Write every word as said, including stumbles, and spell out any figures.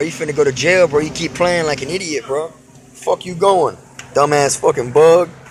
You finna go to jail, bro. You keep playing like an idiot, bro. Fuck you going, dumbass fucking bug.